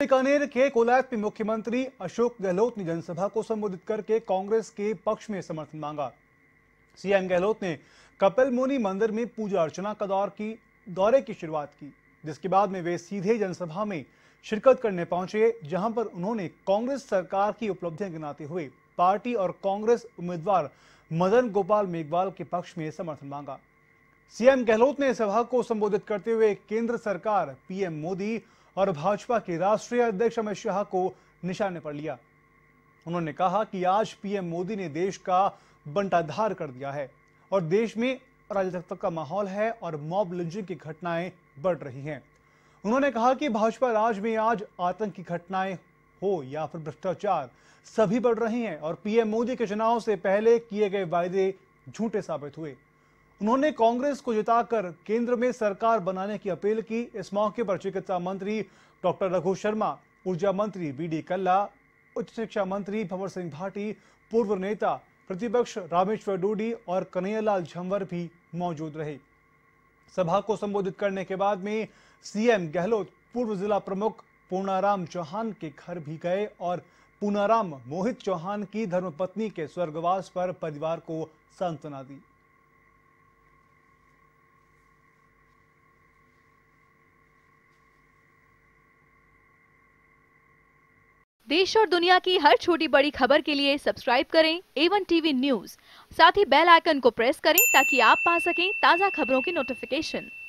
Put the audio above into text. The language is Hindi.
बीकानेर के कोलायत में मुख्यमंत्री अशोक गहलोत ने जनसभा को संबोधित करके कांग्रेस के पक्ष में समर्थन मांगा। सीएम गहलोत ने कपिल मुनि मंदिर में पूजा अर्चना का दौरे की शुरुआत की, जिसके बाद में वे सीधे जनसभा में शिरकत करने पहुंचे, जहां पर उन्होंने कांग्रेस सरकार की उपलब्धियां गिनाते हुए पार्टी और कांग्रेस उम्मीदवार मदन गोपाल मेघवाल के पक्ष में समर्थन मांगा। सीएम गहलोत ने सभा को संबोधित करते हुए केंद्र सरकार, पीएम मोदी और भाजपा के राष्ट्रीय अध्यक्ष अमित शाह को निशाने पर लिया। उन्होंने कहा कि आज पीएम मोदी ने देश का बंटाधार कर दिया है और देश में अराजकता का माहौल है और मॉब लिंचिंग की घटनाएं बढ़ रही हैं। उन्होंने कहा कि भाजपा राज में आज आतंक की घटनाएं हो या फिर भ्रष्टाचार, सभी बढ़ रही हैं और पीएम मोदी के चुनाव से पहले किए गए वायदे झूठे साबित हुए। उन्होंने कांग्रेस को जिताकर केंद्र में सरकार बनाने की अपील की। इस मौके पर चिकित्सा मंत्री डॉक्टर रघु शर्मा, ऊर्जा मंत्री बीडी कल्ला, उच्च शिक्षा मंत्री भंवर सिंह भाटी, पूर्व नेता प्रतिपक्ष रामेश्वर डूडी और कन्हैयालाल झंवर भी मौजूद रहे। सभा को संबोधित करने के बाद में सीएम गहलोत पूर्व जिला प्रमुख पूर्णाराम चौहान के घर भी गए और पूर्णाराम मोहित चौहान की धर्मपत्नी के स्वर्गवास पर परिवार को सांत्वना दी। देश और दुनिया की हर छोटी बड़ी खबर के लिए सब्सक्राइब करें A1 टीवी न्यूज़। साथ ही बेल आइकन को प्रेस करें ताकि आप पा सकें ताज़ा खबरों की नोटिफिकेशन।